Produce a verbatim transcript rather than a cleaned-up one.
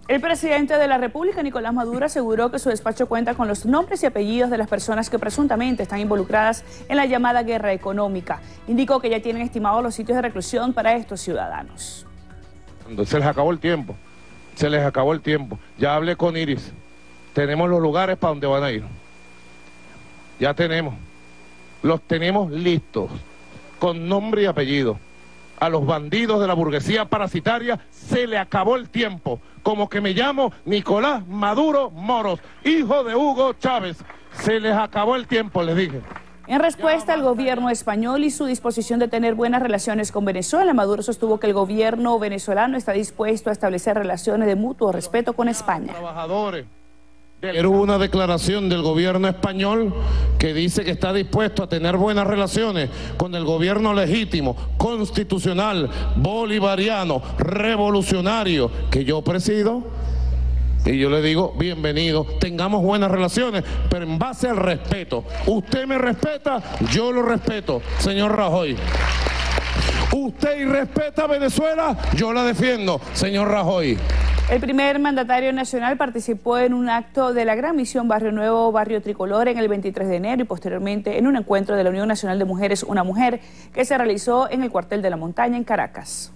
El presidente de la República, Nicolás Maduro, aseguró que su despacho cuenta con los nombres y apellidos de las personas que presuntamente están involucradas en la llamada guerra económica. Indicó que ya tienen estimados los sitios de reclusión para estos ciudadanos. Se les acabó el tiempo, se les acabó el tiempo. Ya hablé con Iris, tenemos los lugares para donde van a ir. Ya tenemos, los tenemos listos, con nombre y apellido. A los bandidos de la burguesía parasitaria se le acabó el tiempo, como que me llamo Nicolás Maduro Moros, hijo de Hugo Chávez. Se les acabó el tiempo, les dije. En respuesta al gobierno español y su disposición de tener buenas relaciones con Venezuela, Maduro sostuvo que el gobierno venezolano está dispuesto a establecer relaciones de mutuo respeto con España. Trabajadores. Era una declaración del gobierno español que dice que está dispuesto a tener buenas relaciones con el gobierno legítimo, constitucional, bolivariano, revolucionario que yo presido. Y yo le digo, bienvenido, tengamos buenas relaciones, pero en base al respeto. Usted me respeta, yo lo respeto, señor Rajoy. Usted irrespeta a Venezuela, yo la defiendo, señor Rajoy. El primer mandatario nacional participó en un acto de la Gran Misión Barrio Nuevo, Barrio Tricolor en el veintitrés de enero y posteriormente en un encuentro de la Unión Nacional de Mujeres Una Mujer que se realizó en el cuartel de la Montaña en Caracas.